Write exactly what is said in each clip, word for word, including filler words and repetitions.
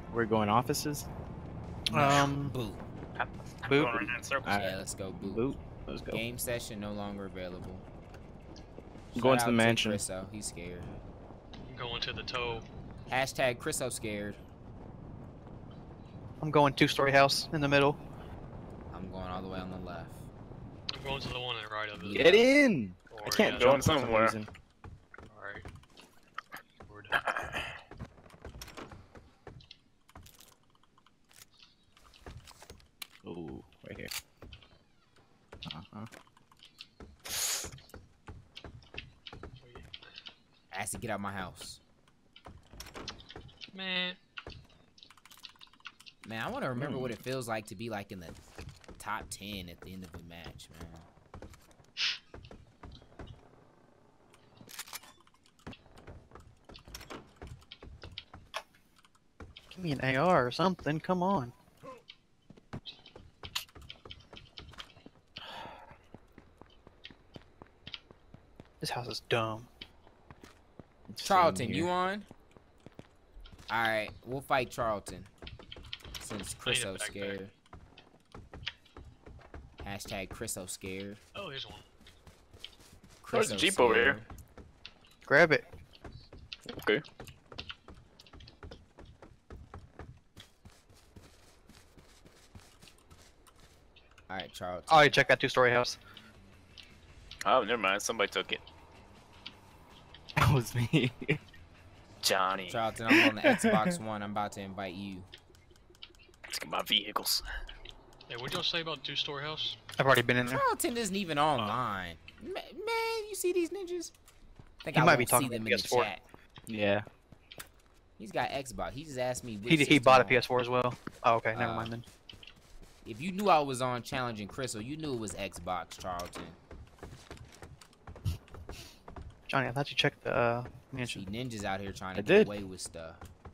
We're going offices. Um, Boot. I'm Boot. going around in circles. Alright. Yeah, let's go boot. Boot. Let's go. Game session no longer available. I'm going Shout to the out mansion. Chriso, he's scared. Going to the toe. Hashtag Chriso scared. I'm going two-story house in the middle. I'm going all the way on the left. I'm going to the one on the right of it. Get in. Or, I can't yeah, jump Going for some somewhere. reason. Alright. Word. Ooh, right here. Uh-huh. Asked to get out my house. Man. Man, I want to remember Hmm. what it feels like to be like in the top ten at the end of a match, man. Give me an A R or something. Come on. This house is dumb. It's Charlton, sitting you here. on? Alright, we'll fight Charlton. Since I need a Chriso backpack. scared. Hashtag Chriso scared. Oh, here's one. There's a Chriso Jeep over here. scared. Grab it. Okay. Alright, Charlton. Oh, you check that two-story house. Oh, never mind. Somebody took it. That was me. Johnny. Charlton, I'm on the Xbox One. I'm about to invite you. Let's get my vehicles. Hey, what'd y'all say about two-story house? I've already been in there. Charlton isn't even online. Ma- Man, you see these ninjas? I think He I might won't be talking see them about in the P S four. chat. Yeah. He's got Xbox. He just asked me. Which He he system bought a on. P S four as well. Oh, okay. Never Uh, mind then. If you knew I was on challenging Crystal, you knew it was Xbox, Charlton. Johnny, I thought you checked the uh, See mansion. ninjas out here trying to I get did. away with stuff.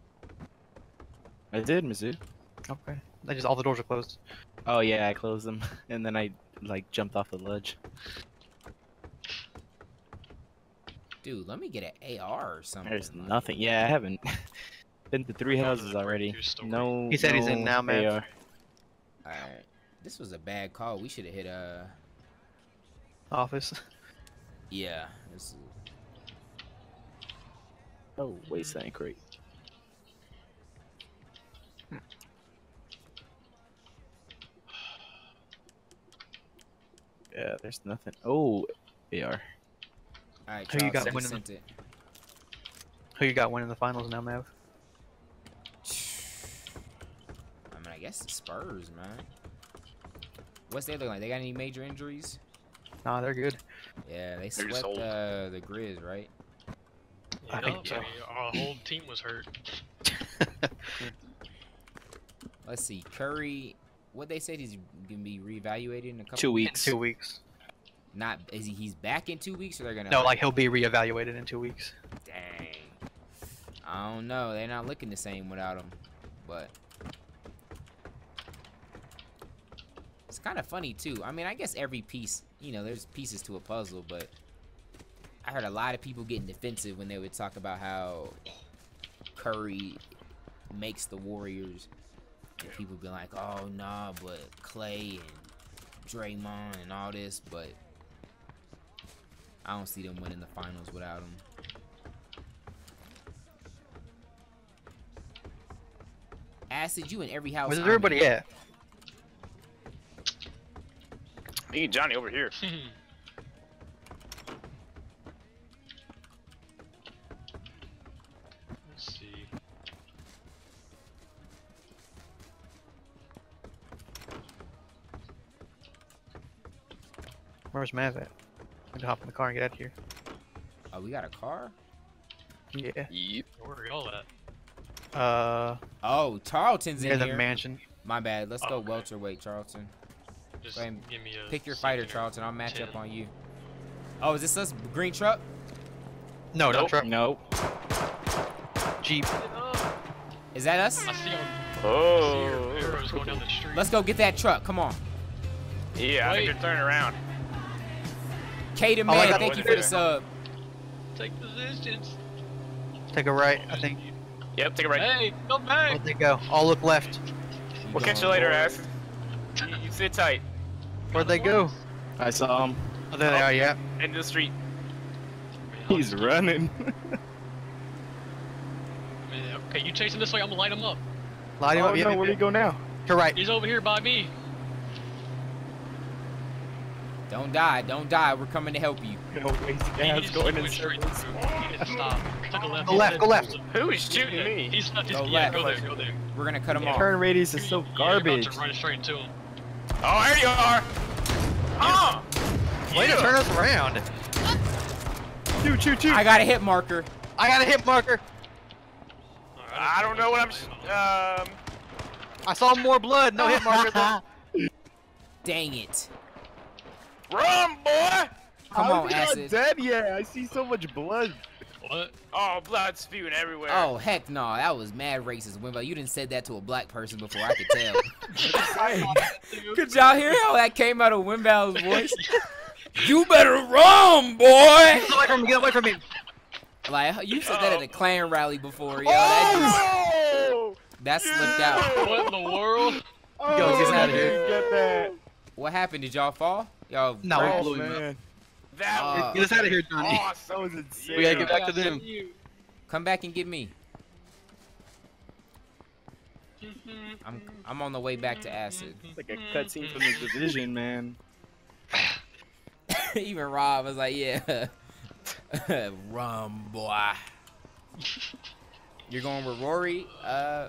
I did, Mizzou. Okay. They just all the doors are closed. Oh yeah, I closed them, and then I like jumped off the ledge. Dude, let me get an A R or something. There's like- nothing. Yeah, I haven't been to three Going to houses the already. two-story. No. He said he's in no now, man. A R. Alright. This was a bad call. We should have hit uh Office. yeah. This is... Oh, wasteland crate. Yeah, there's nothing. Oh, A R. Alright, Who you got Charlton, winning? sent it. Who you got winning the finals now, Mav? I mean, I guess the Spurs, man. What's they look like? They got any major injuries? Nah, they're good. Yeah, they They're just swept old. uh, the Grizz, right? I Yeah, think so. mean, our whole team was hurt. Let's see. Curry, what they said he's gonna be reevaluated in a couple Two In weeks. two weeks. Not is he he's back in two weeks or they're gonna No, like he'll be reevaluated in two weeks. dang. I don't know. They're not looking the same without him. But it's kind of funny too. I mean, I guess every piece, you know, there's pieces to a puzzle, but I heard a lot of people getting defensive when they would talk about how Curry makes the Warriors. And people be like, oh, nah, but Clay and Draymond and all this, but I don't see them winning the finals without him. Acid, you in every house. Where's I'm everybody in. at? Me and Johnny over here. Let's see. Where's Mav at? I can hop in the car and get out of here. Oh, we got a car? Yeah. Yep. Where are y'all at? Uh, Oh, Charlton's near in the here. mansion. My bad. Let's Oh, go okay. welterweight, Charlton. Just Go ahead and give me a Pick your fighter, second or Charlton. I'll match ten. up on you. Oh, is this us? Green truck? No, no Nope. truck. Nope. Jeep. Is that us? I see 'em. I see Oh. your arrows going down the street. Let's go get that truck. Come on. Yeah, I Wait. think you're turning around. Kaden, Oh, I man, got thank one you for the there. sub. Take positions. Take a right, I think. Yep, take a right. Hey, come back. Where'd they go? All look left. We'll catch you later, ass. You, you sit tight. Where'd they go? I saw him. Oh, there they are, yeah. End of the street. He's running. Man, okay, you chasing this way? I'm gonna light him up. Light him Oh up, yeah, no, yeah, where do yeah. you go now? To right. He's over here by me. Don't die, don't die. We're coming to help you. No waste He gas just going in went straight circles. through. He didn't stop. Took a left. Go he left, said- go left. Who is shooting Yeah, me? He's not just Go yeah, left. go there, go there. We're gonna cut him off. Turn radius is so Yeah, you're garbage. about to run straight into him. Oh, there you are. Oh! Way to Yeah. turn us around. Shoot, shoot, shoot. I got a hit marker. I got a hit marker. I don't know what I'm. sh- Um. I saw more blood. No hit marker though. Dang it. Run, boy! Come How on, is he not Acid. dead yet? I see so much blood. What? Oh, blood spewing everywhere. Oh, heck no. That was mad racist, Wimbo. You didn't said that to a black person before I could tell. Could y'all hear how that came out of Wimbo's voice? You better run, boy! Get away from me. Get away from me. Like, you said that at a Klan rally before, yo. That, just, Oh! that slipped out. What in the world? Oh, Yo, get out of I here. didn't Get that. What happened? Did y'all fall? Y'all No, we Oh, blew him up. man. That Uh, was Get us out of here, Johnny. That awesome. was insane. We gotta get back to them. come back and get me. I'm I'm on the way back to Acid. It's like a cutscene from the Division, man. Even Rob was like, yeah. Run, boy. You're going with Rory? Uh,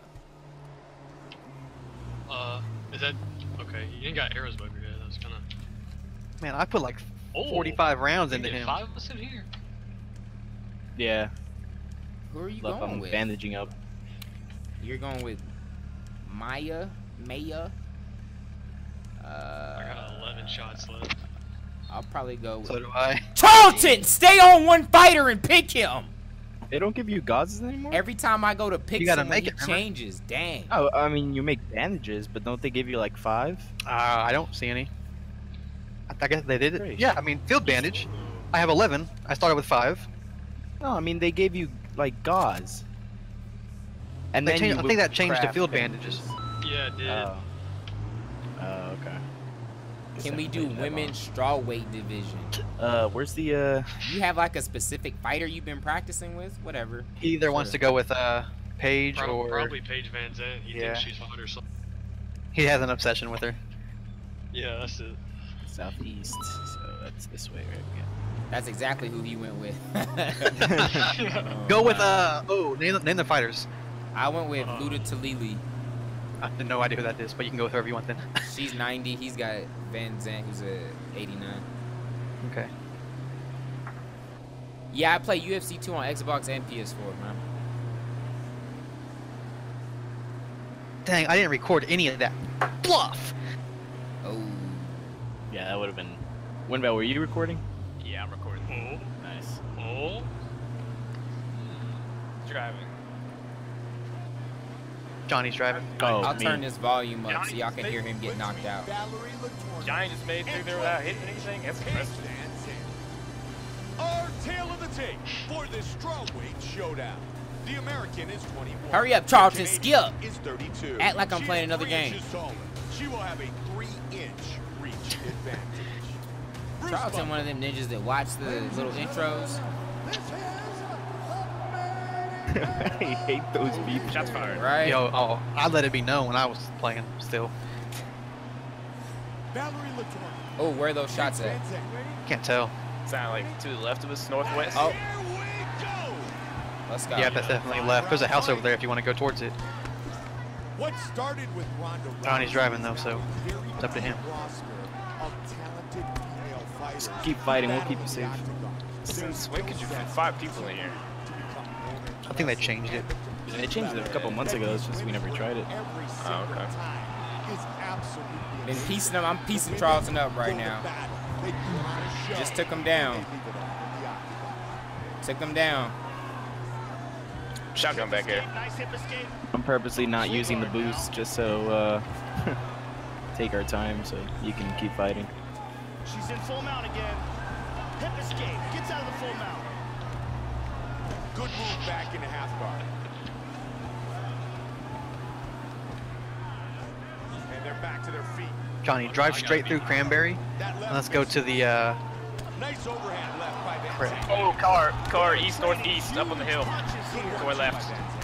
Uh, is that okay? You ain't got arrows above your head. That's kind of. Man, I put like Oh, forty-five rounds we into get him. Five of us in here. Yeah. who are you Look, going I'm with? bandaging up. You're going with Maya? Maya? I Uh, got eleven shots left. I'll probably go with So do I. Charlton! Stay on one fighter and pick him! They don't give you gauzes anymore? Every time I go to pick You gotta someone, make he it, remember? changes. Dang. Oh, I mean, you make bandages, but don't they give you like five? Uh, I don't see any. I, I guess they did it. Great. Yeah, I mean, field bandage. I have eleven. I started with five. No, I mean, they gave you like gauze. And They then changed, you I think that would changed to craft field bandages. Yeah, it did. Oh. Oh, okay. Guess Can I we haven't do played that women's strawweight division? long. Uh, where's the uh? You have like a specific fighter you've been practicing with? Whatever. He either wants to go with uh, Paige Prob- or probably Paige Van Zandt. He Yeah. thinks she's hot or something. he has an obsession with her. Yeah, that's it. southeast? So that's this way, right? Yeah. That's exactly who he went with. Go with uh oh name the, name the fighters. I went with Uh, Luda Talili. I have no idea who that is, but you can go with whoever you want then. She's ninety. He's got Van Zandt, who's a eighty-nine. Okay. Yeah, I play U F C two on Xbox and P S four, man. Dang, I didn't record any of that. Bluff. Oh. Yeah, that would have been. Winbell, were you recording? Yeah, I'm recording. Oh, Nice. oh. Driving. Johnny's driving. Oh, I'll me. turn this volume up so Johnny, y'all can hear him get knocked out. Johnny just made it through there without hitting anything. That's impressive. Our tale of the tape for this strawweight showdown. The American is twenty-one. Hurry up, Charlton, The skip. Canadian is thirty-two. Act like I'm She playing is another three game. inches taller. She will have a three-inch reach advantage. Bruce Charlton, Buffer. one of them ninjas that watch the little intros. I hate those people. Shots fired. Right? Yo, oh, I let it be known when I was playing still. Valerie Latour. Oh, where are those shots at? Can't tell. Sound like to the left of us, northwest. Oh. Here we go. Let's go. Yeah, that's definitely left. There's a house over there if you want to go towards it. What started with Ronda Johnny's Rousey driving, though, is so now a very it's up to him. roster of talented female fighters keep fighting, we'll battling keep you safe. the octagon. Since when could you fit five people in here? I think they changed it. They changed it a couple months ago. It's just we never tried it. Oh, okay. Been piecing them. I'm piecing Charlton up right now. Just took him down. Took him down. Shotgun back here. I'm purposely not using the boost just so uh, take our time so you can keep fighting. She's in full mount again. Hip escape. Gets out of the full mount. Good move back into half guard. Johnny, drive straight through Cranberry, and let's go to the. Uh, Nice overhand left by Van Right. Zandt. Oh, car, car, east, northeast, up on the hill. To our left.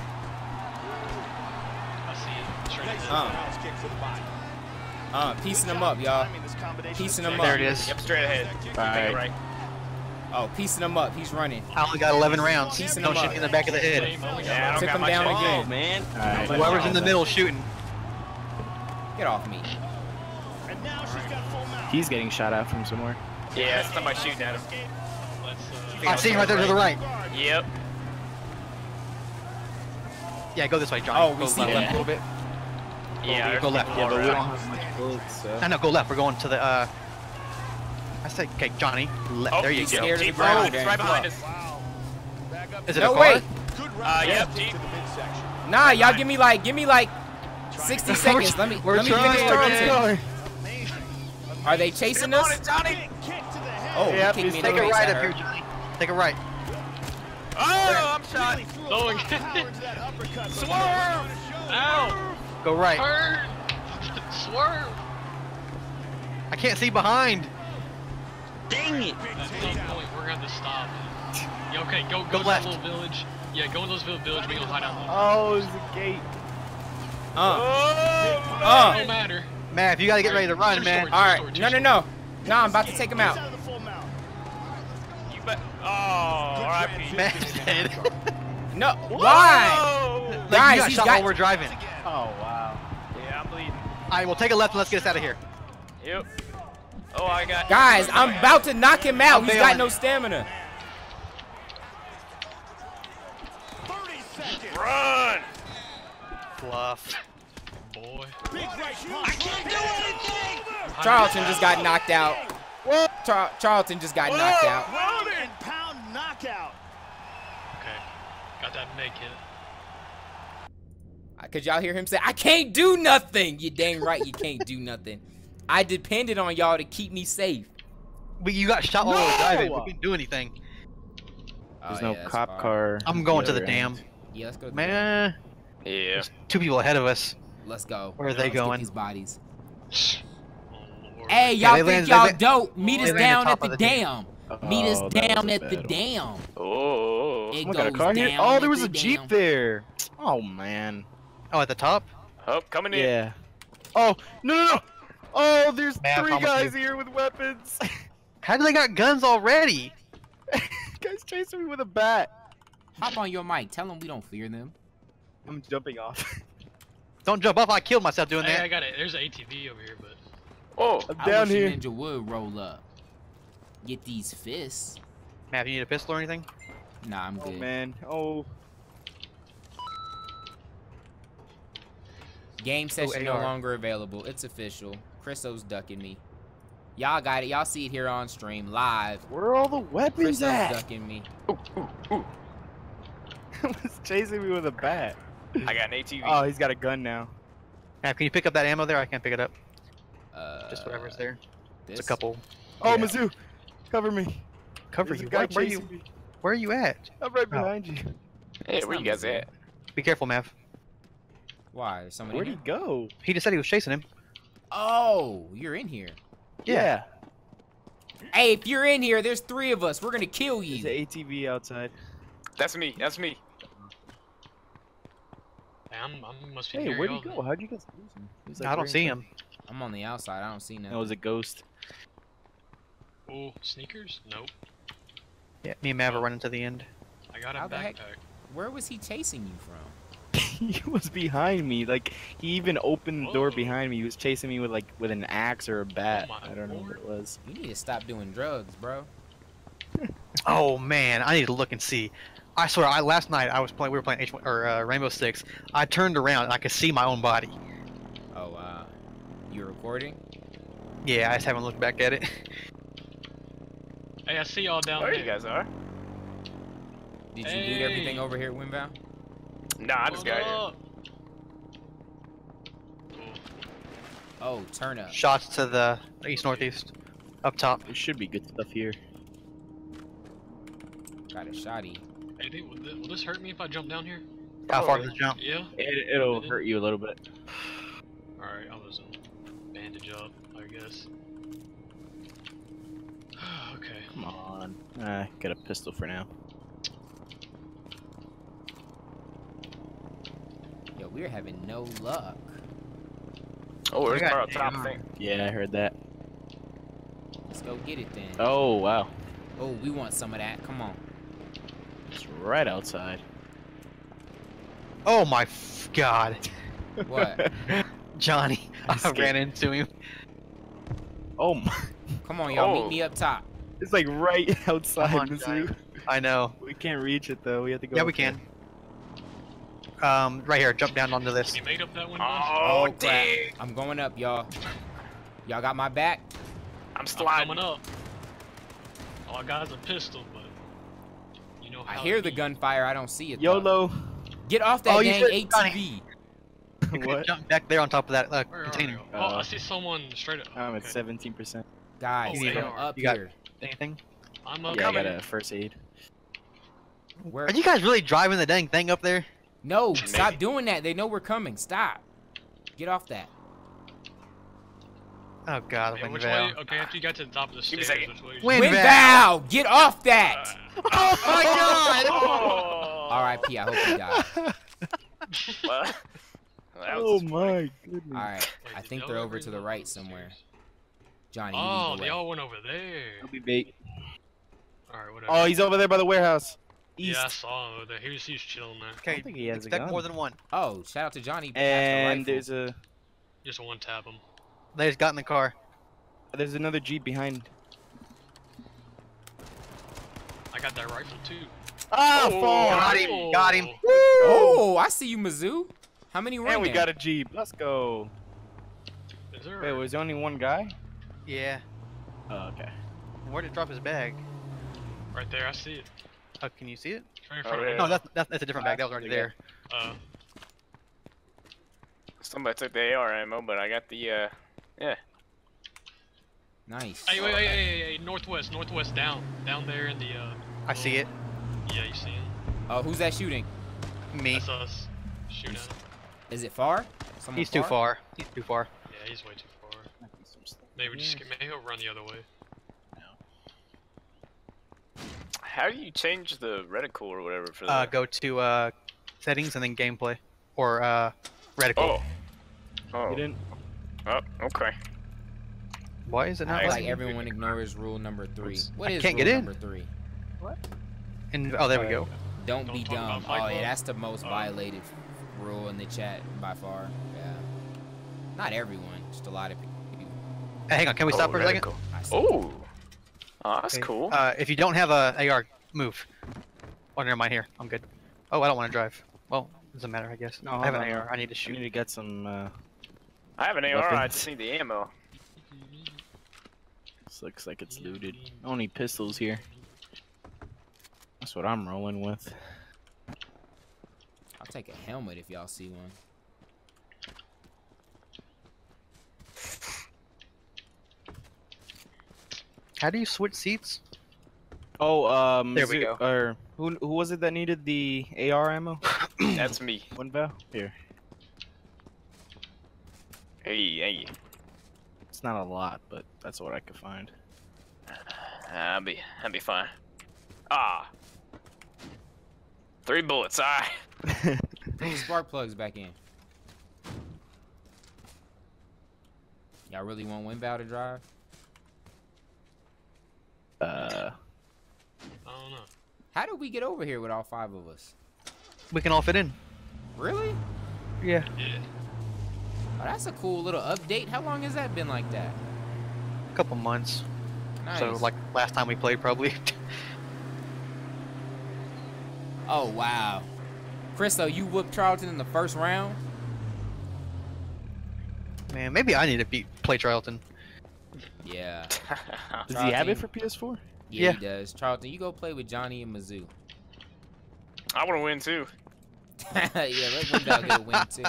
I see it. Straight Nice ahead. Uh. roundhouse kick to the body. Uh, piecing them up, y'all. Piecing them up. there it is. Yep, straight ahead. Right. Take it right. Oh, piecing them up. He's running. I only got eleven rounds. Piecing No them up. shooting in the back of the head. Same, only got Yeah, I don't Took got him my down shit. again. Oh man. Alright. Whoever's in the middle shooting. Get off me. And now she's got full mount. He's getting shot at from somewhere. Yeah, somebody shooting at him. Let's, I uh, see him right there to the right. Yep. Yeah, go this way, Johnny. Oh, we go see left that. a little bit. Yeah, go left. Yeah, but we right. don't have much bullets, so. I know, go left. We're going to the. uh... I said, okay, Johnny. Le Oh, there you he's go. scared of the Jeep ground, Road, it's Dan. right behind us. Wow. Back up. Is it No a car? way. Good Uh, round yep, to Jeep. the midsection. Nah, y'all give me like, give me like sixty seconds. Let me, We're let me trying, finish man. Tarleton. Are they chasing us? Johnny! Kick to the head. Oh, Yep, he kicked me in the Take a face. right That up here, hurt. Johnny. Take a right. Oh, I'm shot. Really threw a Oh, lot of yeah. power into that uppercut. Swerve! Ow! Go right. Turn! Swerve! I can't see behind. Dang it! At some point, we're gonna have to stop. Yeah, okay, go, Go go, to left. that little village. Yeah, go in those little village. We gonna hide out. Oh, it's the gate. Uh, It uh. don't matter. Man, if you gotta get ready to run, True man. story. All right. No, no, no. No, I'm about to take him He's out. out of the full mount. You bet. Oh, R I P. Man, dead. No. Why? Whoa! Like, Guys, you got he's shot got- while we're driving. Oh wow. Yeah, I'm bleeding. All right, we'll take a left and let's get us out of here. Yep. Oh, I got. Guys, I'm about to knock him out. I'm He's got bailing. no stamina. thirty seconds. Run! Bluff. Boy. Big right punch. I can't do anything. Charlton just got knocked out. Char Charlton just got knocked out. Ground and pound knockout. Okay. Got that make hit. Could y'all hear him say, I can't do nothing? You dang right you can't do nothing. I depended on y'all to keep me safe. We, you got shot while we were driving. No! We couldn't do anything. There's Oh, no yeah, that's cop far. car. I'm going to other the dam. end. Yeah, let's go. Man, Yeah. there's two people ahead of us. Let's go. Where are they Let's get going? these bodies. Oh, Lord. Hey, Yeah, y'all they think landed- y'all they la- dope? Meet they us landed down top at the of the dam. dam. Meet us Oh, that down was a at the bad one. dam. Oh. It Someone got a goes car here? down Oh, at there was the a Jeep dam. there. Oh man. Oh, at the top? Oh, coming in. Yeah. Oh no no no! Oh, there's Man, I three promise guys you. here with weapons. How do they got guns already? Guys chasing me with a bat. Hop on your mic. Tell them we don't fear them. I'm jumping off. Don't jump off. I killed myself doing Hey, I that. got it. There's an A T V over here, but Oh. I'm I down wish a here. ninja would roll up. Get these fists. Matt, you need a pistol or anything? Nah, I'm Oh good. man. Oh. Game session no A R. longer available. It's official. Chriso's ducking me. Y'all got it. Y'all see it here on stream live. Where are all the weapons Chriso's at? ducking me. Was chasing me with a bat. I got an A T V. Oh, he's got a gun now. Matt, can you pick up that ammo there? I can't pick it up. Uh, Just whatever's there. This? It's a couple. Oh, Yeah. Mizzou, cover me. Cover There's you. a guy Where, where chasing you? me. Where are you at? I'm right Oh. behind you. Hey, It's where not you guys Mizzou. at? Be careful, Mav. Why? There's somebody Where'd in he here? go? He just said he was chasing him. Oh, you're in here. Yeah. Hey, if you're in here, there's three of us. We're gonna kill There's an you. A T V outside. That's me. That's me. hey, I'm, I'm must be Hey, near where'd he y'all go? then. How'd you guys lose him? He was, like, I don't right see in front. him. I'm on the outside. I don't see That nothing. was a ghost. Oh, sneakers? Nope. Yeah, me and Mav are running to the end. I got a How the heck? backpack. Where was he chasing you from? He was behind me. Like he even opened the door Whoa. behind me. He was chasing me with like with an axe or a bat. Oh my I don't know what lord. it was. You need to stop doing drugs, bro. Oh man, I need to look and see. I swear, I last night I was playing. We were playing H one or uh, Rainbow Six. I turned around and I could see my own body. Oh wow. You recording? Yeah, I just haven't looked back at it. Hey, I see y'all down Where there. you guys are? Did you loot everything Hey. over here at Winval? Nah, I just got here. Hold up. Oh, turn up. Shots to the east northeast, up top. There should be good stuff here. Got a shotty. Hey, dude, will this, will this hurt me if I jump down here? How far Oh, does it jump? Yeah. It, it'll hurt you a little bit. Alright, I was um, bandaged. the job, I guess. Okay. Come on. Uh, get a pistol for now. Yo, we're having no luck. Oh, there's I got car up top, damn. I think. Yeah, I heard that. Let's go get it then. Oh, wow. Oh, we want some of that. Come on. It's right outside. Oh my f god. What? Johnny. I I skipped. ran into him. Oh my. Come on, y'all. Oh. Meet me up top. It's like right outside, Come on, Mizzou. I know. We can't reach it though. We have to go. Yeah, up we there. can. Um, right here. Jump down onto this. You made up that window? Oh, crap. dang. I'm going up, y'all. Y'all got my back? I'm I'm sliding. coming up. All I got is a pistol, but you know I how hear it the be. gunfire. I don't see it. though. YOLO. Get off that Oh, you dang should- A T Johnny. V. You could What? jump back there on top of that uh, Where are container. you? Oh, Uh, I see someone straight up. I'm at okay. seventeen percent. Guys, Oh, come they are. up You got- here. Anything? I'm up Yeah, I coming. got a first aid. Where? Are you guys really driving the dang thing up there? No, Maybe. stop doing that. They know we're coming. Stop. Get off that. Oh god, Hey, wind which valve. way? Okay, after you got to the top of the Give me a stairs, second. which way? Wind Wind valve. valve. Get off that. Oh my god! Oh. R I P I hope you die. Well, that Oh was my goodness. All right. Wait, I did think y'all they're ever over to go the up right the somewhere. stairs? Johnny, you Oh, lead the they way. all went over there. I'll be bait. Alright, whatever. Oh, he's over there by the warehouse. East. Yeah, I saw him over there. He was, he was chilling there. Okay, think he has a expect gun. more than one. Oh, shout out to Johnny. he passed the And rifle. there's a Just one tap him. They just got in the car. there's another Jeep behind. I got that rifle too. Ah, Oh, fall. Got him, got him. Oh, I see you, Mizzou. How many were And we there? got a Jeep. Let's go. Is there? Wait, was there only one guy? Yeah. Oh, okay. Where'd it drop his bag? Right there, I see it. Oh, can you see it? It's right in Oh, front yeah. of No, me. that's, that's, that's a different bag. That was already Okay. there. Uh, Somebody took the A R ammo, but I got the, uh, yeah. Nice. hey, wait, wait, hey, hey, hey, northwest, northwest, down, down there in the, uh, I see it. yeah, you see him? Oh, who's that shooting? Me. That's us. Shoot at him. Is it far? Someone He's too far. He's too far. Yeah, he's way too far. Maybe just Yeah. maybe he'll run the other way. How do you change the reticle or whatever for Uh, that? go to uh, settings and then gameplay, or uh, reticle. Oh. Oh. You didn't? Oh, okay. Why is it not I Like letting me? everyone ignores rule number three. What I is can't rule get in. number three? In, oh, there we go. Don't, Don't be talk dumb. about Fight Oh yeah, Club? that's the most Oh. violated rule in the chat by far. Yeah. Not everyone, just a lot of people. Hey, hang on, can we stop oh, for a second? reticle. I see. Oh. Oh, that's Okay, cool. Uh, if you don't have a A R, move. Oh, never mind. Here, I'm good. Oh, I don't want to drive. Well, doesn't matter, I guess. No, I have an hold on. A R. I need to I need shoot. to get some. Uh, I have an A R, I weapons. just need the ammo. this looks like it's looted. Only pistols here. That's what I'm rolling with. I'll take a helmet if y'all see one. How do you switch seats? Oh, um, There we Mizzou- go. Or who? Who was it that needed the A R ammo? That's me. One valve here. Hey, hey. It's not a lot, but that's what I could find. I'll be, I'll be fine. Ah. Three bullets, I. Bring the spark plugs back in. Y'all really want Winbow to drive? Uh, I don't know. How did we get over here with all five of us? We can all fit in. Really? Yeah. Yeah. Oh, that's a cool little update. How long has that been like that? A couple months. Nice. So, like, last time we played, probably. Oh wow, Chris, though you whooped Charlton in the first round. Man, maybe I need to beat play Charlton. Yeah. does he have Charlton. it for P S four? Yeah, Yeah. he does. Charlton, you go play with Johnny and Mizzou. I want to win too. Yeah, let Window get a win too.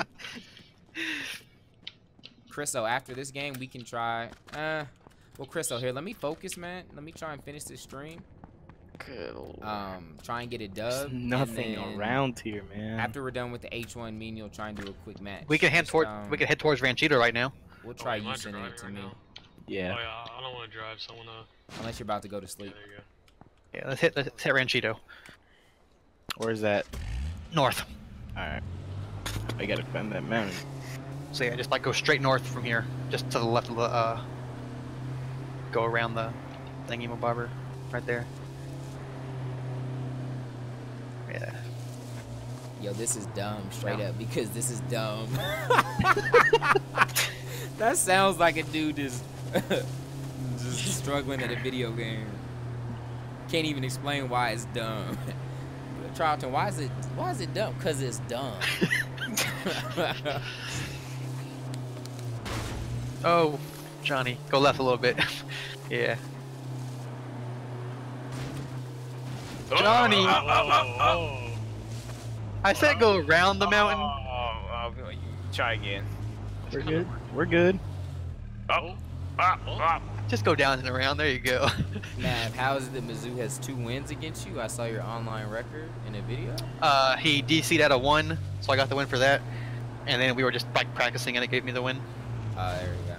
Chriso, after this game, we can try. Uh, well, Chriso, here, let me focus, man. Let me try and finish this stream. Good lord. Um, try and get it There's dubbed. and nothing then around here, man. After we're done with the H one, me and you'll try and do a quick match. We can head Just, toward. um, We can head towards Ranchito right now. we'll Oh, try wait, am I you sending it driving to right me. now? Yeah. Oh yeah, I don't want to drive, so I want to. Unless you're about to go to Yeah, sleep. there you go. Yeah, let's hit let's hit Ranchito. Where's that? North. Alright. I gotta climb that mountain. So yeah, just like go straight north from here, just to the left of the uh. Go around the thingy-mabobber, right there. Yeah. Yo, this is dumb, straight Yeah. up, because this is dumb. That sounds like a dude just, just struggling at a video game. Can't even explain why it's dumb. Charlton, why is it why is it dumb? Cause it's dumb. Oh, Johnny, go left a little bit. Yeah. Johnny, Oh, oh, oh. I said go around the Oh, mountain. oh, oh, you try again. We're good. We're good. Oh, ah, ah. Just go down and around. There you go. Mav, how is it that Mizzou has two wins against you? I saw your online record in a video. Uh, he D C'd at a one, so I got the win for that. And then we were just like practicing, and it gave me the win. Oh, there we go.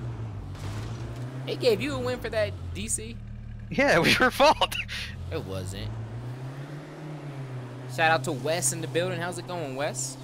It gave you a win for that D C? Yeah, it was your fault. It wasn't. Shout out to Wes in the building. How's it going, Wes?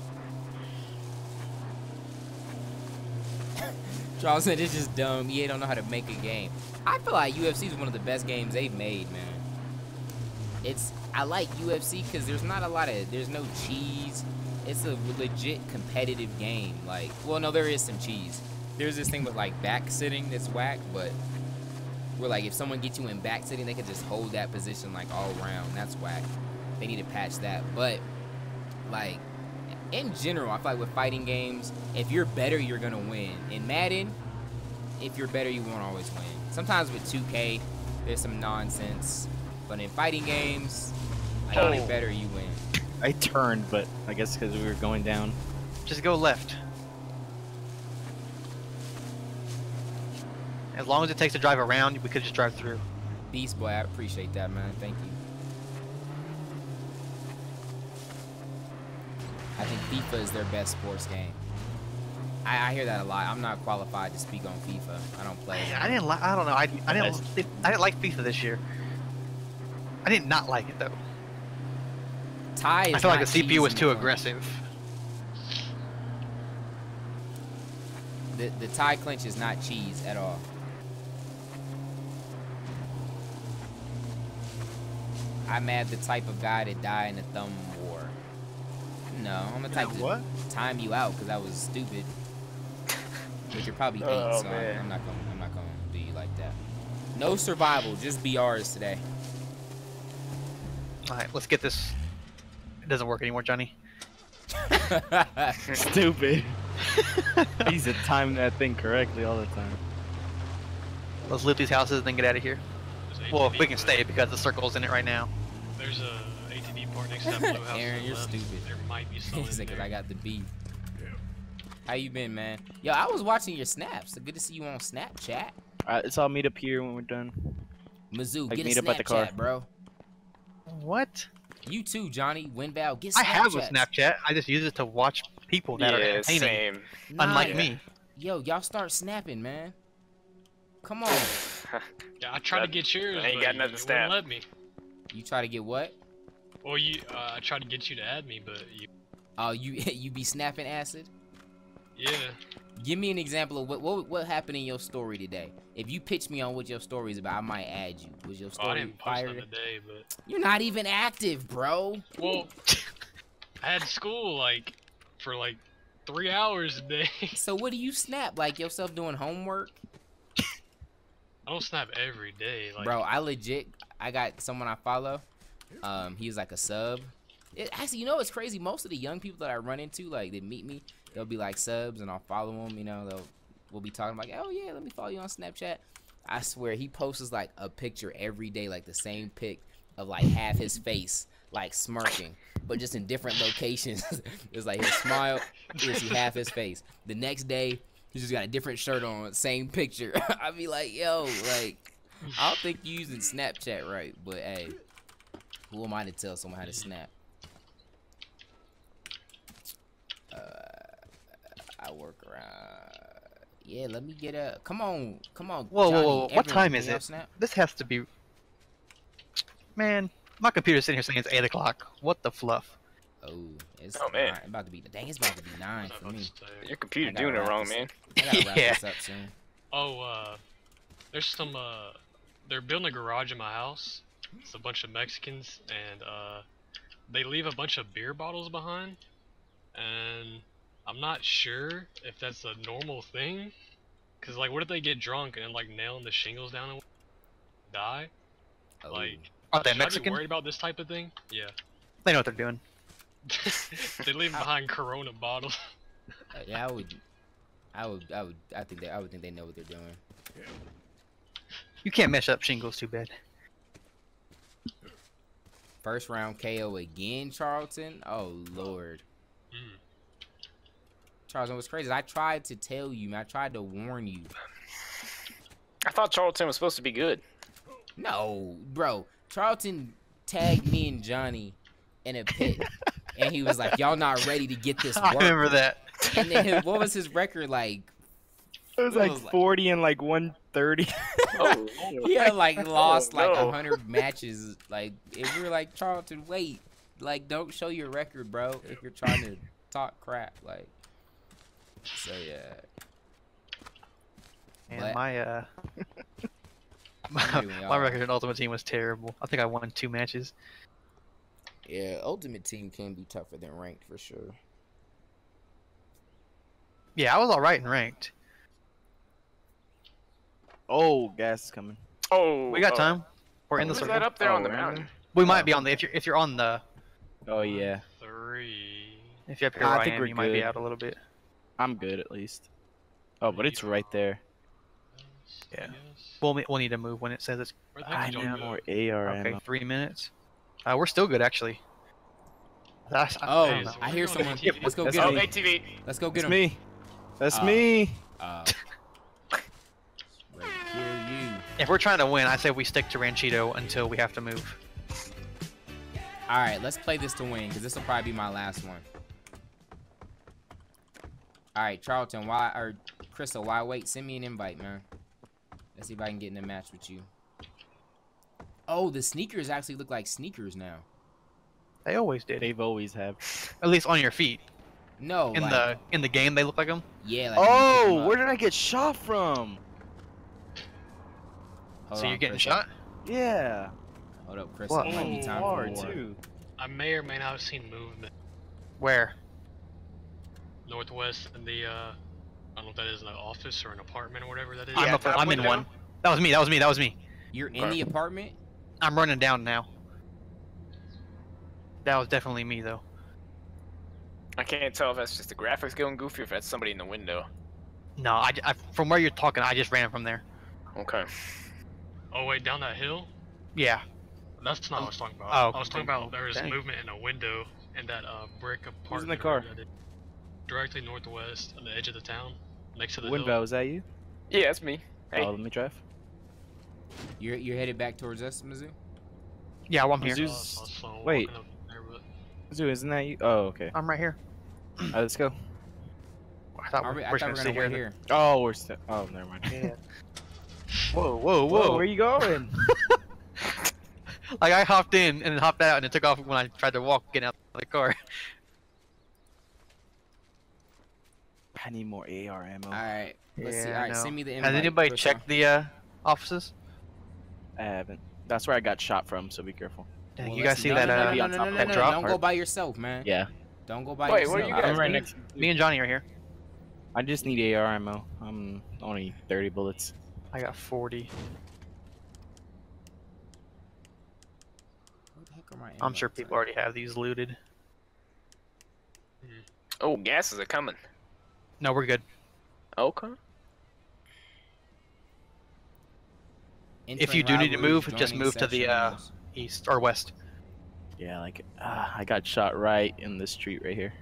Charles said it's just dumb. E A don't know how to make a game. I feel like U F C is one of the best games they've made, man. It's I like U F C because there's not a lot of there's no cheese. It's a legit competitive game. Like, well, no, there is some cheese. There's this thing with like back sitting that's whack, but where like if someone gets you in back sitting, they can just hold that position like all around. That's whack. They need to patch that. But like in general, I feel like with fighting games, if you're better, you're gonna win. In Madden, if you're better, you won't always win. Sometimes with two K, there's some nonsense. But in fighting games, like, if you're Oh. better, you win. I turned, but I guess because we were going down. Just go left. As long as it takes to drive around, we could just drive through. Beast Boy, I appreciate that, man. Thank you. I think FIFA is their best sports game. I, I hear that a lot. I'm not qualified to speak on FIFA. I don't play. I didn't like. I don't know. I, I didn't. I didn't like FIFA this year. I did not like it though. Ty is I feel like not the C P U was cheese too anymore. aggressive. The the tie clinch is not cheese at all. I'm mad the type of guy to die in a thumb war. No, I'm the type to what? time you out because I was stupid. But you're probably eight, Oh, so man. I'm, I'm not gonna I'm not gonna do you like that. No survival, just B Rs today. All right, let's get this. It doesn't work anymore, Johnny. Stupid. I used to time that thing correctly all the time. Let's loot these houses and then get out of here. There's Well, A if T V we can for stay that. because the circle's in it right now. There's a A T V part next to that blue house. Aaron, to the you're left. stupid. There might be someone Because in there. I got the beef. How you been, man? Yo, I was watching your snaps. Good to see you on Snapchat. Alright, let's all meet up here when we're done. Mizzou, Like, get a meet up at the car. Snapchat, bro. What? You too, Johnny. Winval, get Snapchat. I have a Snapchat. I just use it to watch people that are Yeah, entertaining, same. unlike Nah, me. Yo, y'all start snapping, man. Come on. Yeah, I tried to That- get yours, I ain't but got you nothing wouldn't stabbed. let me. You try to get what? Well, you, uh, I tried to get you to add me, but you, Oh, you you be snapping acid? yeah. Give me an example of what what what happened in your story today. If you pitch me on what your story is about, I might add you. Was your Oh, I story didn't post fire? on today, but You're not even active, bro. well, I had school like for like three hours a day. So what do you snap? Like yourself doing homework? I don't snap every day, like. Bro, I legit, I got someone I follow. Um, he's like a sub. It, actually, you know what's crazy? Most of the young people that I run into, like, they meet me, they'll be like subs, and I'll follow them. You know, they'll we'll be talking like, oh yeah, let me follow you on Snapchat. I swear, he posts like a picture every day, like the same pic of like half his face, like smirking, but just in different locations. It's like he'll smile, you'll see half his face. The next day, he's just got a different shirt on, same picture. I'd be like, yo, like, I don't think you're using Snapchat right, but hey, who am I to tell someone how to snap? Uh, I work around. Yeah, let me get a. Come on, come on. Whoa, whoa, Johnny, whoa! What everyone, time is can y'all it? Snap? This has to be. Man, my computer's sitting here saying it's eight o'clock. What the fluff? Oh, it's Oh, man. nine, about to be. Dang, it's about to be nine for me. Your computer I gotta doing it wrap wrong, this- man. I gotta wrap Yeah. this up soon. Oh, uh, there's some, uh, they're building a garage in my house. It's a bunch of Mexicans, and, uh, they leave a bunch of beer bottles behind. And I'm not sure if that's a normal thing. Cause, like, what if they get drunk and, like, nailing the shingles down and die? Oh. Like, Are they should I be Mexican? worried about this type of thing? Yeah. They know what they're doing. They leave behind Corona bottles. Uh, yeah, I would. I would. I would. I think they. I would think they know what they're doing. You can't mess up shingles too bad. First round K O again, Charlton. Oh Lord. Mm. Charlton, what's crazy is I tried to tell you, man. I tried to warn you. I thought Charlton was supposed to be good. No, bro. Charlton tagged me and Johnny in a pit, and he was like, "Y'all not ready to get this work." I remember that. And then what was his record like? It was It like was like- forty and like one thirty. Oh, He had like lost like no. a hundred matches. Like, if we were like, Charlton, wait, like, don't show your record, bro. If you're trying to talk crap, like. So yeah. And But- my uh, my, Maybe we my are. record in Ultimate Team was terrible. I think I won two matches. Yeah, Ultimate Team can be tougher than ranked for sure. Yeah, I was all right in ranked. Oh, gas is coming. oh, We got oh. time. We're in the Who's circle. that up there Oh, on the we're in mountain? We might be on the if you're if you're on the Oh yeah, Three. if you're up here I where I, think am, we're you might be good. out a little bit. I'm good at least. Oh, but it's right there. Yeah. Yes. We'll we'll need to move when it says it's Where the I heck did need y'all go? more A R okay. ammo. Three minutes. Uh, we're still good actually. That's, I, Oh, I don't know. I hear someone. Yep, Let's go that's get Oh, him. A T V. Let's go get That's him. me. That's Uh, me. Uh, ready to kill you. If we're trying to win, I say we stick to Ranchito until we have to move. All right, let's play this to win, because this will probably be my last one. All right, Charlton, why or Crystal, why wait? Send me an invite, man. Let's see if I can get in a match with you. Oh, the sneakers actually look like sneakers now. They always did. They've always have. At least on your feet. No, In like, the in the game, they look like them. yeah. Like when you pick 'em Oh, up. where did I get shot from? Hold So on, you're getting Crystal. shot. Yeah. Hold up, Crystal. What? It might be Oh, time Hard for war. too. I may or may not have seen movement Where? northwest in the, uh, I don't know if that is an office or an apartment or whatever that is. I'm Yeah, up, top I'm in window. one. That was me. That was me. That was me. You're in the apartment? I'm running down now. That was definitely me though. I can't tell if that's just the graphics going goofy or if that's somebody in the window. No, I, I from where you're talking, I just ran from there. Okay. Oh, wait, down that hill? Yeah. That's not what I was talking about. Oh, I was talking about there was dang. movement in a window in that uh, brick apartment. in the or car? whatever that is. Directly northwest on the edge of the town, next to the Winbow, hill. is that you? Yeah, that's me. Hey. Oh, let me drive. You're you're headed back towards us, Mizzou? Yeah, well, I'm here. Mizzou- Uh, so I was, uh, Wait. walking up there, but- Zoo, isn't that you? Oh, okay. I'm right here. Alright, let's go. I thought, Are we, we, we're I just thought gonna we were sit gonna here. wait and- here. Oh, we're still. Oh, never mind. Yeah. Whoa, whoa, Whoa, whoa! where you going? Like I hopped in and then hopped out and it took off when I tried to walk getting out of the car. I need more A R ammo. All right. Let's see. Yeah, All I right, know. send me the invite. Has anybody Crystal. checked the uh, offices? I haven't. That's where I got shot from, so be careful. Dang, Well, you let's guys see no, that no, uh, no, no, no, on no, top no, of no, that no, drop? Don't go by yourself, man. Yeah. Don't go by Wait, yourself. where you I'm guys right be? next. Me and Johnny are here. I just need A R ammo. I'm only thirty bullets. I got forty. Where the heck are my I'm sure invites people at? already have these looted. Oh, gases are coming. No, we're good. Okay. If you Entering do need to Rivalries, move, just joining move to the, uh, sections. East or west. Yeah, like uh, I got shot right in the street right here.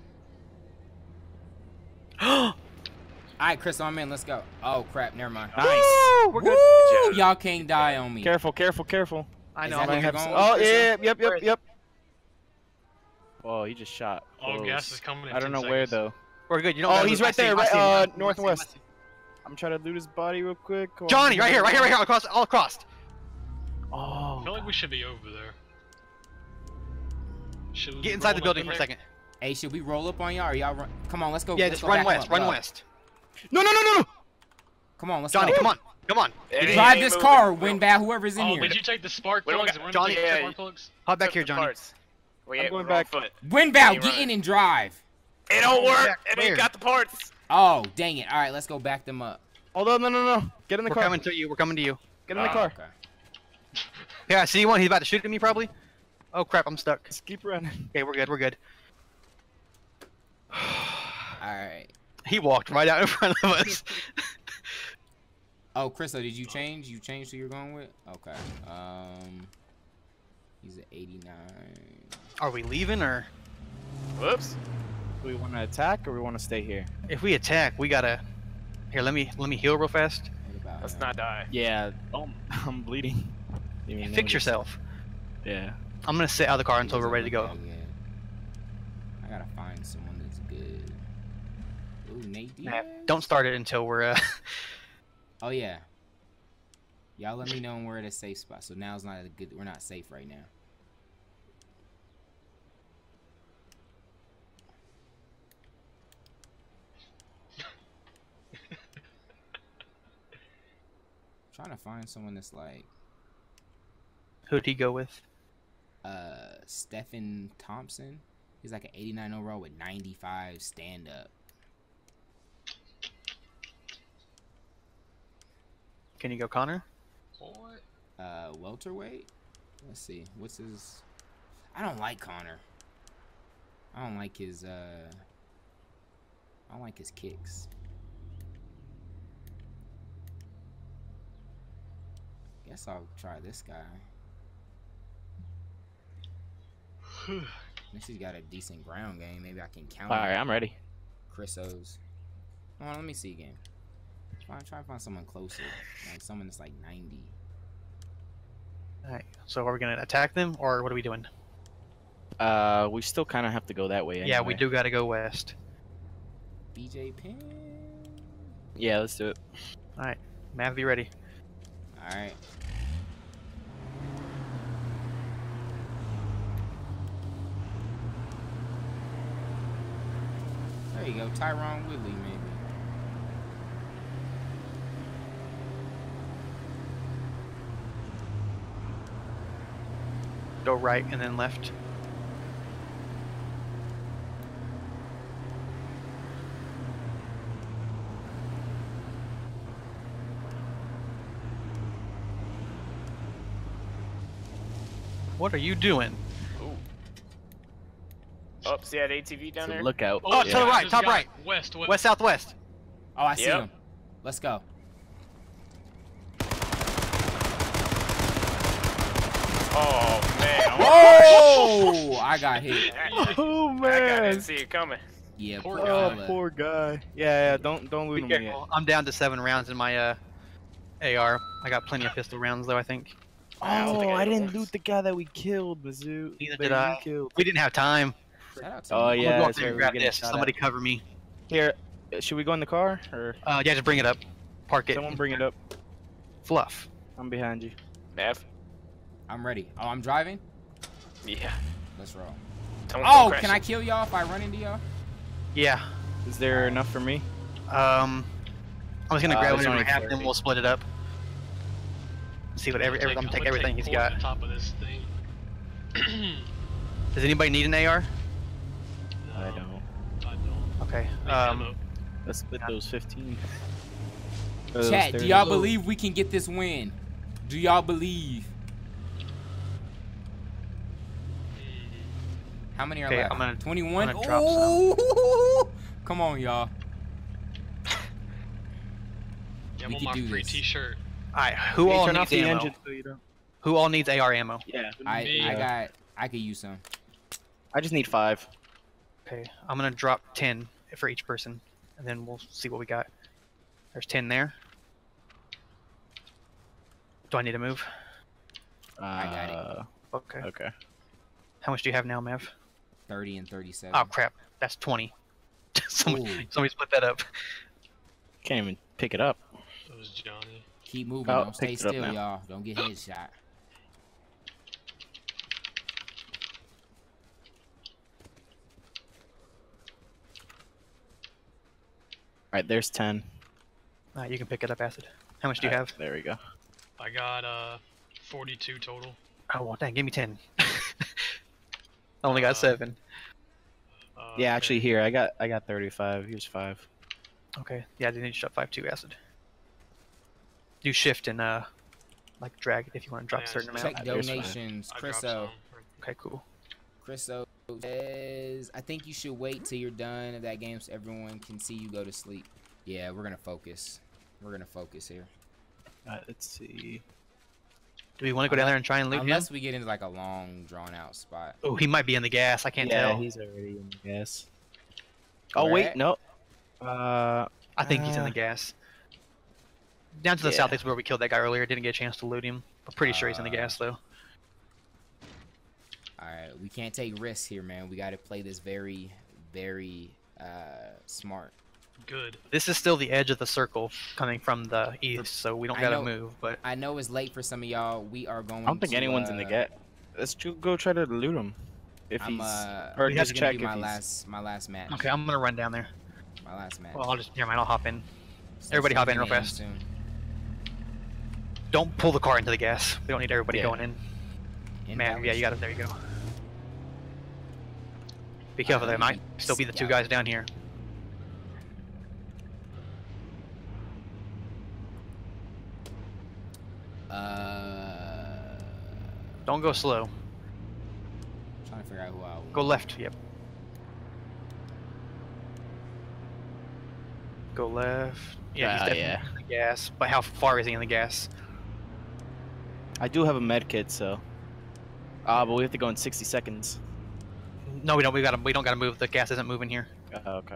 All right, Chris, I'm in. Let's go. Oh crap! Never mind. Nice. We're good. Woo! Y'all can't die on me. Careful, careful, careful. I Is know. that I'm where gonna you're have. going? Oh Chris, yeah, yep, Where yep, is- yep. Oh, he just shot. Oh, gas Close. is coming in I don't know ten where seconds. though. We're good. You don't. Oh, gotta he's move. I right see there, him, I right, see him, I uh, see him, I see him, I northwest. see him. I'm trying to loot his body real quick. Oh, Johnny, right here, right here, right here, all across, all across. Oh. I feel like we should be over there. Should we Get inside the roll up building in for a there? second. Hey, should we roll up on y'all? Or y'all run? Come on, let's go. Yeah, let's just go run back west, up, run go. west. No, no, no, no, no. Come on, let's Johnny, go. come on, come on. It ain't Drive this moving. car, We don't- Winbad, whoever's in Oh, here. did you take the spark We don't plugs? got- Run Johnny, to the yeah, spark plugs? Hop back Took here, the Johnny. parts. We I'm ain't going wrong back. foot. Winbow, Hey, get run in it. and drive. It don't work. Back It where? ain't got the parts. Oh, dang it. All right, let's go back them up. Hold on, no, no, no. Get in the We're car. coming to you. We're coming to you. Get in the Oh, car. okay. Yeah, I see one. He's about to shoot at me, probably. Oh crap, I'm stuck. Just keep running. Okay, we're good. We're good. All right. He walked right out in front of us. Oh, Chriso, did you change? You changed who you're going with? Okay. Um, he's at eighty-nine. Are we leaving, or Whoops. Do we want to attack or we want to stay here? if we attack, we gotta? Here, let me let me heal real fast. What about Let's him? not die. Yeah. Oh, I'm bleeding. You mean Fix notice? yourself. Yeah. I'm gonna sit out of the car He until we're doesn't ready to look go. that good. I gotta find someone that's good. Ooh, Nate Nah, Diaz? don't start it until we're. Uh... Oh yeah. Y'all let me know when we're at a safe spot. So now's not a good. We're not safe right now. Trying to find someone that's like Who'd he go with? uh Stephen Thompson. He's like an eighty-nine overall with ninety-five stand up. Can you go, Connor? What? Uh, welterweight. Let's see. What's his? I don't like Connor. I don't like his. Uh, I don't like his kicks. Guess I'll try this guy. At least he's got a decent ground game. Maybe I can count. All right, I'm ready. Chris O's. Hold on, let me see again. Try, try to find someone closer, like someone that's like ninety. All right. So are we gonna attack them, or what are we doing? Uh, we still kind of have to go that way. Anyway. Yeah, we do gotta go west. B J Penn. Yeah, let's do it. All right, Mav, be ready. All right. There you go, Tyron Woodley, maybe. Go right and then left. What are you doing? Oh, see that A T V down So there? look out. Oh, to the right, there's a top guy. right. West, west. West, southwest. Oh, I see Yep. him. Let's go. Oh man. Oh, I got hit. Oh I didn't man. see it coming. Yeah, Poor poor Oh, fella. poor guy. Yeah, yeah. Don't don't Be loot him yet. careful. I'm down to seven rounds in my uh, A R. I got plenty of pistol rounds though, I think. Oh, think I I did didn't once. loot the guy that we killed, Mizzou. Neither That did you I. Killed. We didn't have time. Shout out to Oh, me. I'm yeah, gonna go up that's there and right, we grab were getting this. shot Somebody at. cover me. Here, uh, should we go in the car or Uh, yeah, just bring it up. Park it. someone bring it up? Fluff. I'm behind you. Mav? I'm ready. Oh, I'm driving? Yeah. Let's roll. Don't Oh, crash can I it. kill y'all if I run into y'all? Yeah. Is there enough for me? Um, I was gonna Uh, grab there's whatever I only have, then thirty. we'll split it up. See what every, every I'm I'm gonna take gonna everything he's point got. on top of this thing. Does anybody need an A R? I No, don't. I don't. Okay. Need Um, ammo. Let's split those fifteen. Chat, do y'all believe we can get this win? Do y'all believe? How many are Okay, left? I'm gonna- twenty-one? I'm gonna drop Ooh! Come on, y'all. Yeah, we I'm could on do my free this. T-shirt. Alright, who all turn needs off the ammo? engine so you don't. Who all needs A R ammo? Yeah. I Me. I got I could use some. I just need five. Okay, I'm gonna drop ten for each person, and then we'll see what we got. There's ten there. Do I need to move? I got it. it. Okay. Okay. How much do you have now, Mav? thirty and thirty-seven. Oh crap, that's twenty. somebody, Ooh. somebody split that up. Can't even Pick it up. It was Johnny. Keep moving. Oh, Don't stay picked it up still, now. y'all. Don't get headshot. All right, there's ten. Alright, you can pick it up, Acid. How much do you All right, have? There we go. I got uh forty-two total. Oh, well, dang, give me ten. I only got Uh, seven. Uh, Yeah, actually, okay. here I got I got thirty-five. Here's five. Okay, yeah, I didn't need to shut five two, Acid. Do shift and, uh, like, drag it if you want to drop Yeah, a certain it's amount. Check there's fine. donations. I dropped Chriso. some. Okay, cool. Chriso says, I think you should wait till you're done of that game so everyone can see you go to sleep. Yeah, we're gonna focus. We're gonna focus here. Uh, let's see. Do we want to go down there and try and loot him? Unless we get into like a long, drawn out spot. Oh, he might be in the gas. I can't yeah, tell. he's already in the gas. Oh Where wait, at? no. Uh, I think he's in Uh, the gas. Down to the yeah. south is where we killed that guy earlier. Didn't get a chance to loot him. I'm pretty sure he's in the Uh, gas, though. Alright, we can't take risks here, man. We gotta play this very, very uh, smart. Good. This is still the edge of the circle coming from the east, so we don't I gotta know- move. But I know it's late for some of y'all. We are going I don't think to, anyone's in the uh, gas. Let's ju- go try to loot him. If I'm, he's uh, or We this just is gonna check be if my he's. last, my last match. okay, I'm gonna run down there. My last match. Well, I'll just never mind. I'll hop in. So everybody it's hop in gonna real end fast. soon. Don't pull the car into the gas. We don't need everybody Yeah. going in. In Man, Valley yeah, you got it. Street. There you go. Be careful. There might still be the two guys down here. Uh, Don't go slow. trying to figure out who I want. Go left. Yep. Go left. Yeah, he's Ah, definitely yeah. in the gas. But how far is he in the gas? I do have a med kit, so. Ah, but we have to go in sixty seconds. No, we don't. We got to. We don't got to move. The gas isn't moving here. Uh, okay.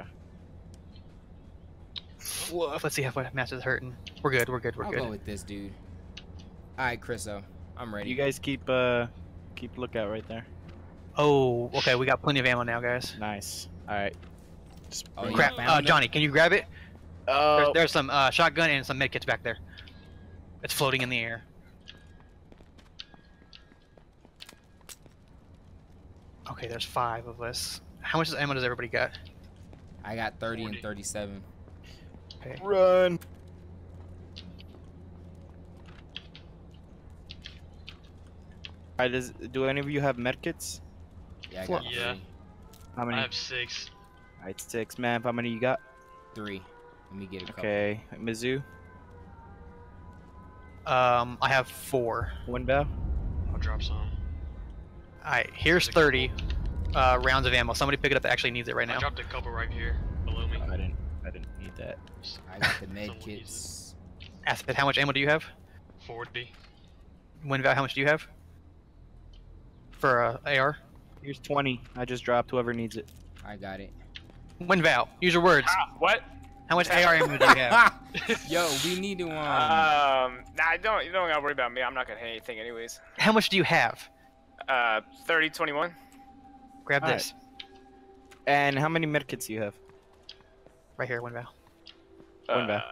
Woof, let's see how what match is hurting. We're good. We're good. We're I'll good. go with this dude. All right, Chriso, I'm ready. You guys keep uh keep lookout right there. Oh, okay. We got plenty of ammo now, guys. Nice. All right. Just Oh, bring you Crap. it. found Uh, it? Johnny, can you grab it? There's, Oh, there's some uh, shotgun and some medkits back there. It's floating in the air. Okay, there's five of us. How much ammo does everybody got? I got thirty and forty. thirty-seven. Okay. run. All right. Does do any of you have med kits? Yeah, I Four. got Yeah. three. How many? I have six. All right, six. Man, how many you got? Three. Let me get a couple. Okay, Mizzou, Um, I have four. Winbow. I'll drop some. Alright, here's There's a couple. thirty uh, rounds of ammo. Somebody pick it up that actually needs it right I now. dropped a couple right here below me. I didn't. I didn't need that. I got the med Someone kits. Acid, how much ammo do you have? forty. Winval, how much do you have? For uh, A R? Here's twenty. I just dropped. Whoever needs it. I got it. Winval, use your words. Ah, what? How much A R ammo do you have? Yo, we need to um. Um, nah, don't you don't gotta worry about me. I'm not gonna hit anything anyways. How much do you have? Uh, thirty, twenty-one. Grab Alright. this. And how many med kits do you have? Right here, Winval. One Uh,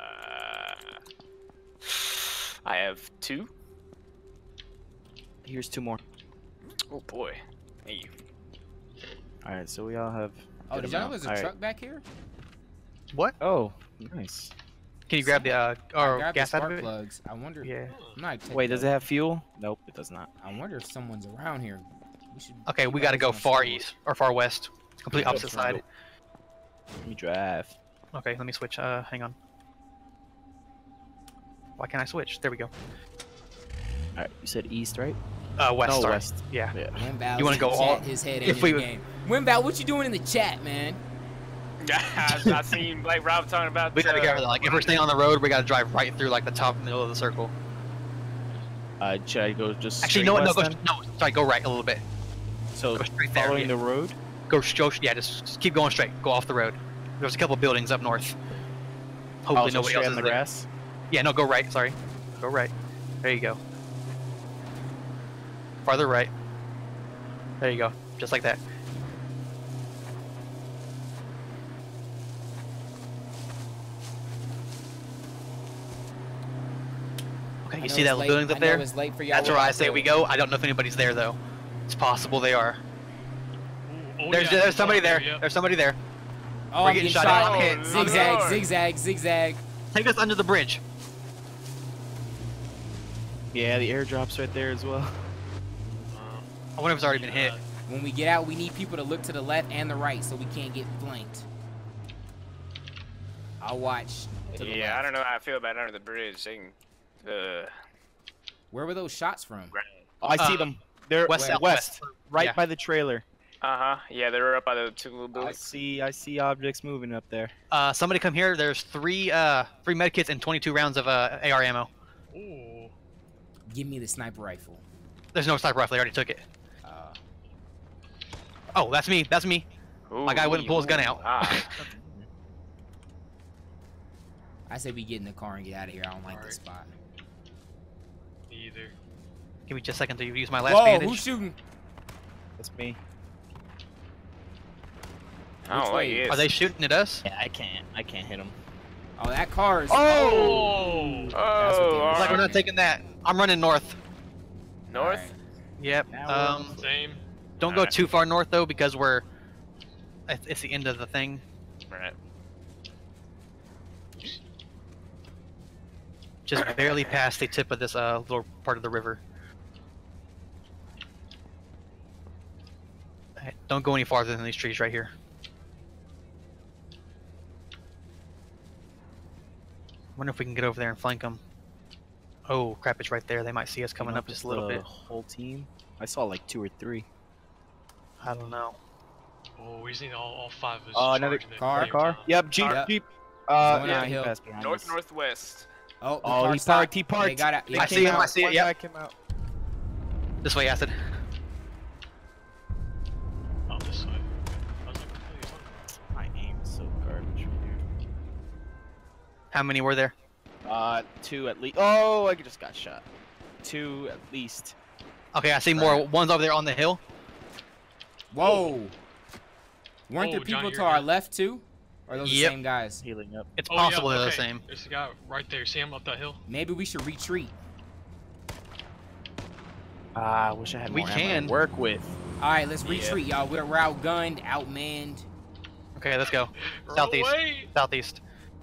I have two. Here's two more. Oh boy. Hey. All right, so we all have. Oh, good did y'all know amount. there's a All right. truck back here? What? Oh, nice. Can you grab the uh, I or grabbed gas the out of spark it? plugs. I wonder. Yeah. I'm not taking Wait, does it the- have fuel? Nope, it does not. I wonder if someone's around here. We should. Okay, keep we our gotta eyes go on far someone. east or far west. Complete Yeah, opposite let's side. Let me drive. Okay, let me switch. Uh, hang on. Why can't I switch? There we go. All right, you said east, right? Uh, west. No, sorry. west. Yeah. Yeah. Winbow's You wanna in go the all- chat, his head if in we the would- game. Winbow, what you doing in the chat, man? I seen like Rob talking about. We gotta be uh, careful. Like, if we're staying on the road, we gotta drive right through like the top middle of the circle. Uh, should I go just Actually, straight no, no, west go, then? no. Sorry, go right a little bit. So go straight there, following yeah. the road. Go straight. Yeah, just, just keep going straight. Go off the road. There's a couple buildings up north. Hopefully Oh, so nobody straight else on is the there. grass. Yeah, no, go right. Sorry, go right. There you go. Farther right. There you go. Just like that. Okay, I you know see it's that late- buildings I up know there? it's late for y'all That's where I say but- we go. I don't know if anybody's there though. It's possible they are. Ooh, oh, There's yeah, there's somebody there. Yep. There's somebody there. Oh, We're I'm getting getting shot shot. at. Okay. Zigzag, Lord. zigzag, zigzag. Take us under the bridge. Yeah, the airdrop's right there as well. Uh, I wonder if it's already been hit. uh, When we get out, we need people to look to the left and the right so we can't get flanked. I'll watch to the Yeah, left. I don't know how I feel about under the bridge. They can, uh, Where were those shots from? Oh, I see Uh, them. They're west, west, southwest. right Yeah. by the trailer. uh huh. Yeah, they were up by the two little I buildings. see. I see objects moving up there. Uh, somebody come here. There's three uh three medkits and twenty-two rounds of uh A R ammo. ooh. Give me the sniper rifle. There's no sniper rifle. I already took it. Uh, Oh, that's me. That's me. My guy wouldn't pull his gun out. Ah. I say we get in the car and get out of here. I don't like Alright. this spot. Me either. Give me just a second to use my last Whoa, bandage. who's shooting? That's me. I don't Which like way? it. Are they shooting at us? Yeah, I can't. I can't hit him. Oh, that car is. Oh! That's what Oh, they It's were like we're shooting. not taking that. I'm running north. north? Alright. Yep. Now we're on Um, Same. don't go Alright. too far north though because we're. It's it's the end of the thing. Right. Just barely past the tip of this uh little part of the river. Alright, don't go any farther than these trees right here. Wonder if we can get over there and flank them. Oh crap! It's right there. They might see us coming You know, up just a little the bit. Whole team. I saw like two or three. I don't know. Oh, we just need all, all five of us. Oh, to another charge at the car? same Car? time. Yep. Jeep. Yep. Jeep. Uh, Going yeah, he downhill. passed behind North us. northwest. Oh, the Oh, car he stopped. parked. He parked. They got out. They I came see him, out. I see it, One yep. guy came out. This way, Acid. Oh, this way. I was like, what the hell are you talking about? My aim is so garbage from here. How many were there? Uh, two at least. Oh, I just got shot. Two at least. Okay, I see more. One's over there on the hill. Whoa. Weren't Oh, there people Johnny, to you're our good. left too? Or are those Yep. the same guys? Healing up. It's Oh, possible yeah, they're okay. the same. There's a guy right there. See him up that hill? Maybe we should retreat. Ah, I wish I had We more ammo to can. work with. All right, let's Yeah. retreat, y'all. We're, we're outgunned, outmanned. Okay, let's go. Run Southeast. away! Southeast.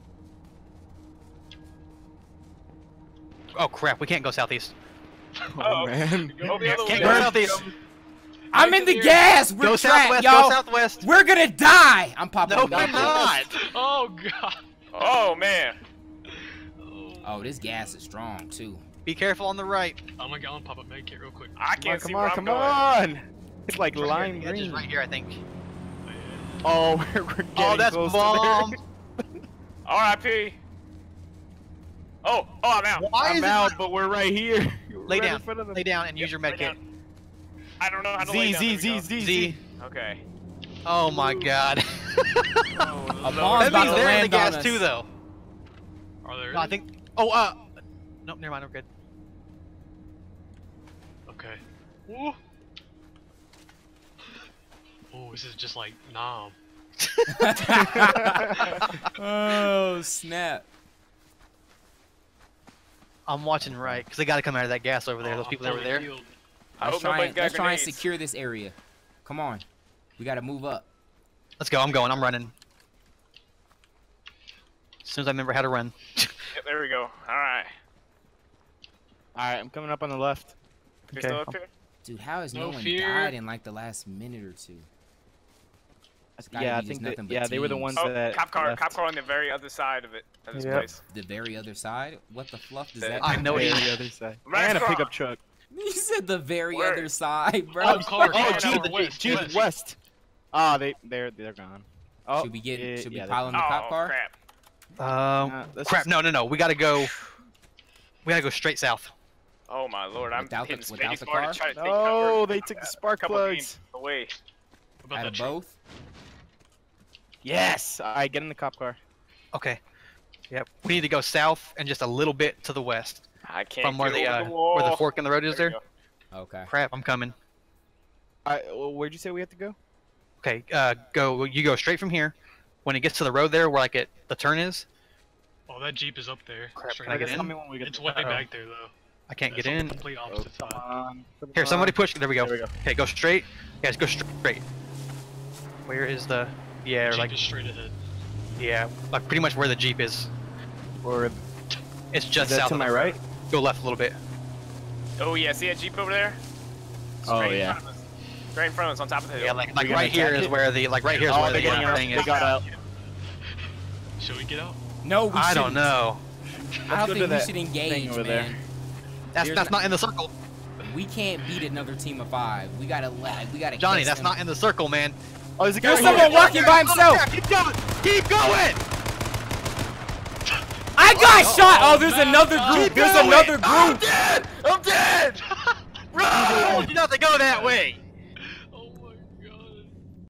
Oh crap! We can't go southeast. Oh, man. Go the other Can't way. go southeast. I'm in the here. gas. We're Go trapped, southwest. y'all. Go southwest. We're gonna die. I'm popping. No, the we're gas. not. Oh, God. Oh man. Oh, Oh, this gas is strong too. Be careful on the right. I'm gonna go and pop a med kit real quick. I Come on, can't see come where on, I'm come going. on. It's like Right lime here, the edge is green. right here, I think. Oh, we're, we're getting Oh, that's close bomb. to R I P. Oh, oh, I'm out. there. Why is I'm it out, not- but we're right here. Lay Right in down. front of them. Lay down and use your med lay kit. down. I don't know how to lay Z, down. Z, There we Z, go. Z, Z. Z. Okay. Oh my god. Oh, A Lord. bomb's That about means to they're in the land on gas us. too, though. Are there? No, I think. Oh, uh. Nope, never mind. I'm good. Okay. Ooh. Oh, this is just like Nom. Oh snap! I'm watching right because they got to come out of that gas over there. Oh, Those I'm people over fully there. healed. I Let's hope try, nobody's and, got let's try and grenades. secure this area. Come on, we gotta move up. Let's go. I'm going. I'm running. As soon as I remember how to run. Yep, there we go. All right. Alright, I'm coming up on the left. You Okay. still up here? Dude, how has no, No one fear. died in like the last minute or two? It's gotta Yeah, I be just think that, nothing but yeah, they were the teams. ones Oh, that cop car, left. cop car on the very other side of it, of this Yep. place. The very other side? What the fluff does The- that I mean? know it Very is. other side. Right And a across. pickup truck. You said the very Where? other side, bro. Oh, car, Oh, car, Jeep, car, west, Jeep, west. west. Ah, they, they're, they're gone. Oh, should we get? yeah, should we yeah, pile on the Oh, cop car? crap. Um, Uh, let's crap. just- No, no, no. We gotta go. We gotta go straight south. Oh my lord, I'm Without the- hitting without space the bar car? to try to take No, cover. they took the A spark couple plugs. games away. What about Out that of truck? both? Yes! Alright, get in the cop car. Okay. Yep. We need to go south and just a little bit to the west I can't from where get the over uh, the wall. where the fork in the road is There there. we Okay. Crap, I'm coming. Alright, well, where'd you say we have to go? Okay. Uh, go. You go straight from here. When it gets to the road there, where like it the turn is. Oh, that Jeep is up there. Crap, Straight can I up. get Just in? tell me when we get It's to- way Uh-oh. back there, though. I can't get That's on in. the complete Oh, opposite come side. on. come Here, somebody on. push. There we go. There we go. Okay, go straight. Guys, go straight. Where is the? Yeah, Jeep like is straight ahead. yeah, like pretty much where the Jeep is. Or It's is just that south to of my the- right? Go left a little bit. Oh yeah, see that Jeep over there? Oh, Straight in yeah. front of us. Right in front of us, on top of the hill. Yeah, like like gonna right here attack is it? where the like right here is Oh, where they're the getting uh, out. thing They is. got out. Should we get out? No, we I don't shouldn't. know. I Let's don't go to think we that should thing engage, over man. there. That's There's that's not in the circle, We can't beat another team of five. We gotta lag. We gotta. Johnny. catch That's them. not in the circle, man. Oh, there's a guy There's right someone here. walking by himself. Keep going. Keep going. I got Oh, shot. oh, Oh, there's man. another Oh, group. There's going. another I'm group. dead. I'm dead. Run! I told you not to go that way.